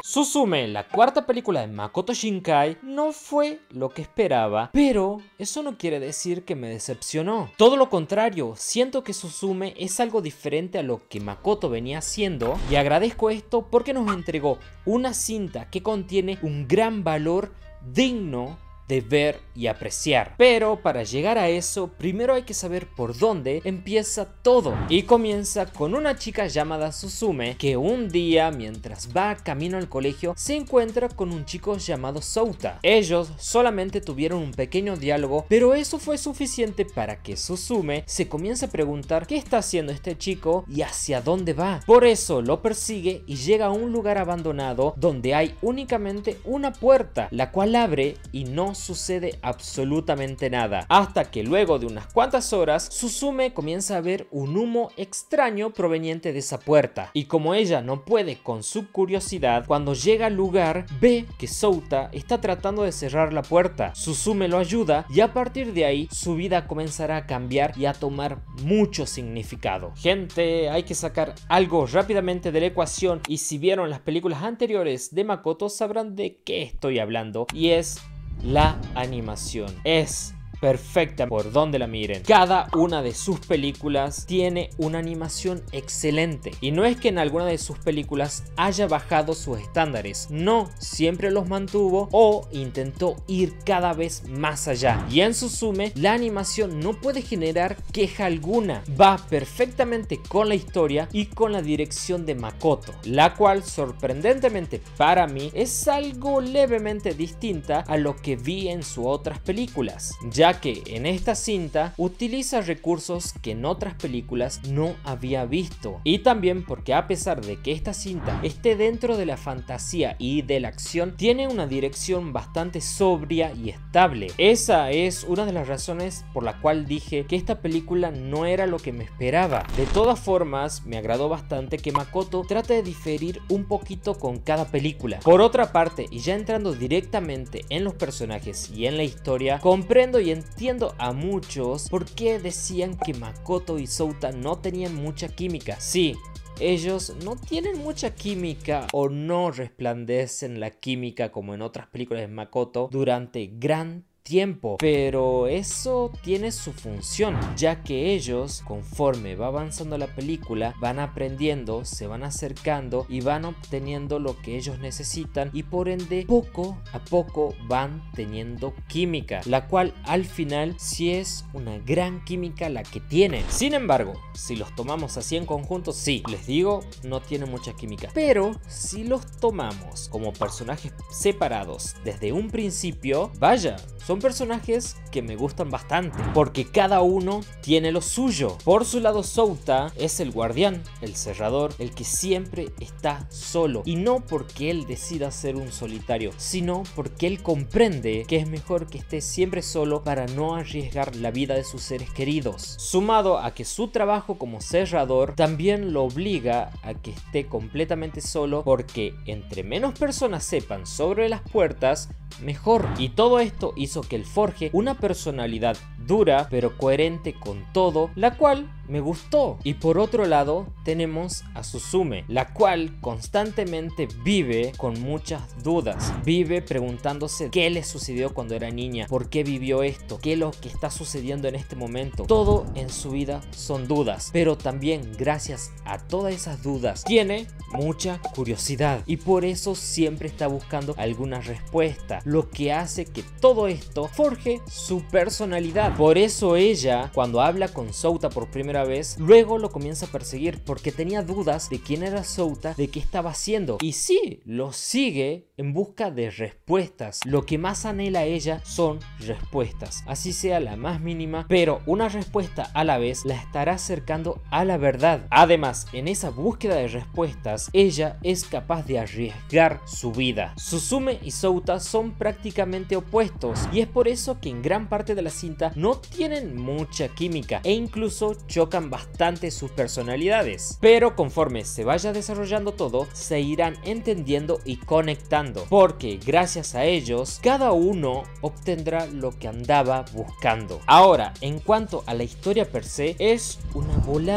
Suzume, la cuarta película de Makoto Shinkai, no fue lo que esperaba, pero eso no quiere decir que me decepcionó. Todo lo contrario, siento que Suzume es algo diferente a lo que Makoto venía haciendo y agradezco esto porque nos entregó una cinta que contiene un gran valor digno de ver y apreciar. Pero para llegar a eso, primero hay que saber por dónde empieza todo. Y comienza con una chica llamada Suzume que un día, mientras va camino al colegio, se encuentra con un chico llamado Souta. Ellos solamente tuvieron un pequeño diálogo, pero eso fue suficiente para que Suzume se comience a preguntar qué está haciendo este chico y hacia dónde va. Por eso lo persigue y llega a un lugar abandonado donde hay únicamente una puerta, la cual abre y no sucede absolutamente nada, hasta que luego de unas cuantas horas Suzume comienza a ver un humo extraño proveniente de esa puerta, y como ella no puede con su curiosidad, cuando llega al lugar ve que Souta está tratando de cerrar la puerta. Suzume lo ayuda y a partir de ahí su vida comenzará a cambiar y a tomar mucho significado. Gente, hay que sacar algo rápidamente de la ecuación, y si vieron las películas anteriores de Makoto sabrán de qué estoy hablando, y es la animación. Es perfecta por donde la miren. Cada una de sus películas tiene una animación excelente, y no es que en alguna de sus películas haya bajado sus estándares, no, siempre los mantuvo o intentó ir cada vez más allá. Y en Suzume la animación no puede generar queja alguna, va perfectamente con la historia y con la dirección de Makoto, la cual sorprendentemente para mí es algo levemente distinta a lo que vi en sus otras películas, ya que en esta cinta utiliza recursos que en otras películas no había visto, y también porque a pesar de que esta cinta esté dentro de la fantasía y de la acción, tiene una dirección bastante sobria y estable. Esa es una de las razones por la cual dije que esta película no era lo que me esperaba. De todas formas, me agradó bastante que Makoto trate de diferir un poquito con cada película. Por otra parte, y ya entrando directamente en los personajes y en la historia, comprendo y entiendo a muchos por qué decían que Makoto y Souta no tenían mucha química. Sí, ellos no tienen mucha química o no resplandecen la química como en otras películas de Makoto durante gran tiempo, pero eso tiene su función, ya que ellos, conforme va avanzando la película, van aprendiendo, se van acercando y van obteniendo lo que ellos necesitan, y por ende poco a poco van teniendo química, la cual al final sí es una gran química la que tienen. Sin embargo, si los tomamos así en conjunto, sí, les digo, no tienen mucha química, pero si los tomamos como personajes separados desde un principio, vaya, son personajes que me gustan bastante, porque cada uno tiene lo suyo. Por su lado, Souta es el guardián, el cerrador, el que siempre está solo, y no porque él decida ser un solitario, sino porque él comprende que es mejor que esté siempre solo para no arriesgar la vida de sus seres queridos, sumado a que su trabajo como cerrador también lo obliga a que esté completamente solo, porque entre menos personas sepan sobre las puertas, mejor. Y todo esto hizo que él forje una personalidad dura pero coherente con todo, la cual me gustó. Y por otro lado tenemos a Suzume, la cual constantemente vive con muchas dudas, vive preguntándose qué le sucedió cuando era niña, por qué vivió esto, qué es lo que está sucediendo en este momento. Todo en su vida son dudas, pero también gracias a todas esas dudas tiene mucha curiosidad, y por eso siempre está buscando alguna respuesta, lo que hace que todo esto forje su personalidad. Por eso ella, cuando habla con Souta por primera vez, luego lo comienza a perseguir, porque tenía dudas de quién era Souta, de qué estaba haciendo, y sí, lo sigue en busca de respuestas. Lo que más anhela ella son respuestas, así sea la más mínima, pero una respuesta a la vez la estará acercando a la verdad. Además, en esa búsqueda de respuestas, ella es capaz de arriesgar su vida. Suzume y Souta son prácticamente opuestos, y es por eso que en gran parte de la cinta no tienen mucha química e incluso chocan bastante sus personalidades, pero conforme se vaya desarrollando todo, se irán entendiendo y conectando, porque gracias a ellos cada uno obtendrá lo que andaba buscando. Ahora, en cuanto a la historia per se, es una volada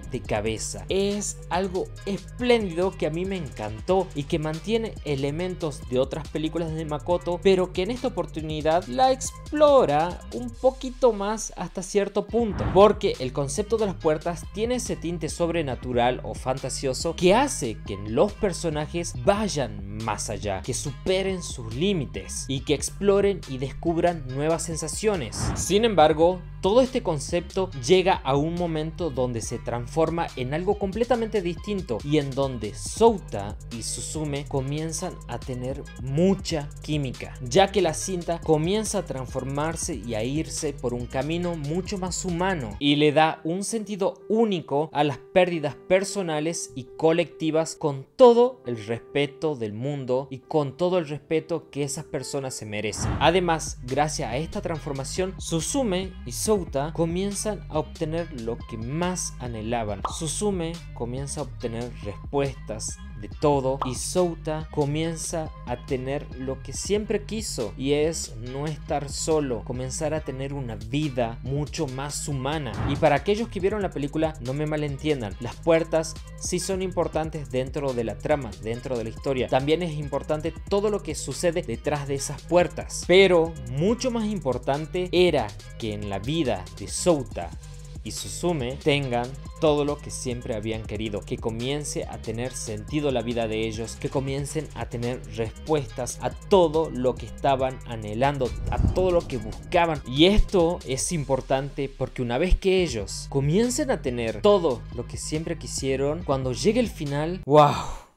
de cabeza. Es algo espléndido que a mí me encantó y que mantiene elementos de otras películas de Makoto, pero que en esta oportunidad la explora un poquito más hasta cierto punto, porque el concepto de las puertas tiene ese tinte sobrenatural o fantasioso que hace que los personajes vayan más allá, que superen sus límites y que exploren y descubran nuevas sensaciones. Sin embargo, todo este concepto llega a un momento donde se transforma en algo completamente distinto y en donde Souta y Suzume comienzan a tener mucha química, ya que la cinta comienza a transformarse y a irse por un camino mucho más humano y le da un sentido único a las pérdidas personales y colectivas, con todo el respeto del mundo y con todo el respeto que esas personas se merecen. Además, gracias a esta transformación, Suzume y Souta comienzan a obtener lo que más anhelaban. Suzume comienza a obtener respuestas de todo y Souta comienza a tener lo que siempre quiso, y es no estar solo, comenzar a tener una vida mucho más humana. Y para aquellos que vieron la película, no me malentiendan, las puertas sí son importantes dentro de la trama, dentro de la historia. También es importante todo lo que sucede detrás de esas puertas, pero mucho más importante era que en la vida de Souta y Suzume tengan todo lo que siempre habían querido, que comience a tener sentido la vida de ellos, que comiencen a tener respuestas a todo lo que estaban anhelando, a todo lo que buscaban. Y esto es importante porque una vez que ellos comiencen a tener todo lo que siempre quisieron, cuando llegue el final, ¡wow!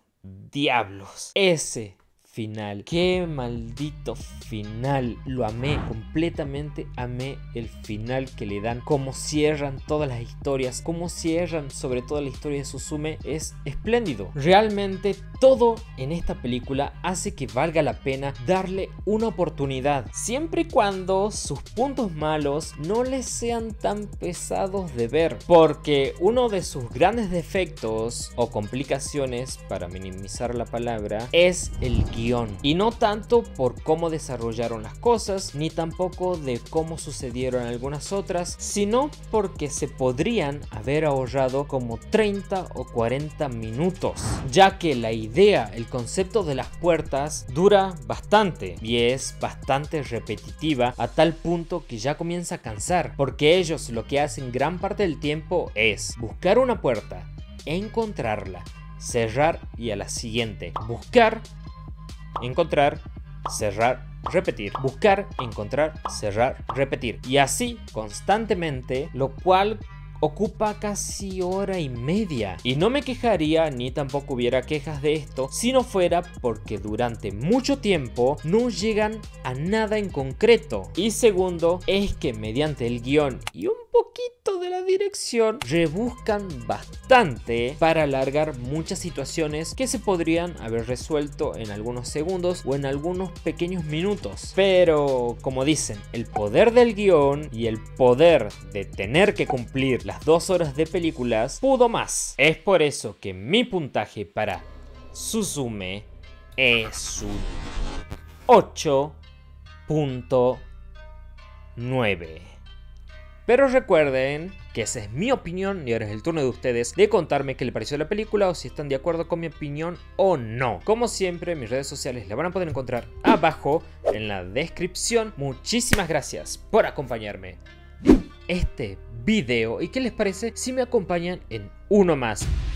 ¡Diablos! Ese final, qué maldito final, lo amé, completamente amé el final que le dan, cómo cierran todas las historias, cómo cierran sobre todo la historia de Suzume, es espléndido. Realmente todo en esta película hace que valga la pena darle una oportunidad, siempre y cuando sus puntos malos no les sean tan pesados de ver, porque uno de sus grandes defectos o complicaciones, para minimizar la palabra, es el guión. Y no tanto por cómo desarrollaron las cosas, ni tampoco de cómo sucedieron algunas otras, sino porque se podrían haber ahorrado como 30 o 40 minutos, ya que la idea, el concepto de las puertas dura bastante y es bastante repetitiva, a tal punto que ya comienza a cansar, porque ellos lo que hacen gran parte del tiempo es buscar una puerta, encontrarla, cerrar y a la siguiente, buscar, encontrar, cerrar, repetir, buscar, encontrar, cerrar, repetir, y así constantemente, lo cual ocupa casi hora y media. Y no me quejaría ni tampoco hubiera quejas de esto si no fuera porque durante mucho tiempo no llegan a nada en concreto. Y segundo, es que mediante el guión y un poquito de la dirección rebuscan bastante para alargar muchas situaciones que se podrían haber resuelto en algunos segundos o en algunos pequeños minutos. Pero como dicen, el poder del guión y el poder de tener que cumplir las 2 horas de películas pudo más. Es por eso que mi puntaje para Suzume es un 8.9. Pero recuerden que esa es mi opinión y ahora es el turno de ustedes de contarme qué les pareció la película o si están de acuerdo con mi opinión o no. Como siempre, mis redes sociales las van a poder encontrar abajo en la descripción. Muchísimas gracias por acompañarme en este video y qué les parece si me acompañan en uno más.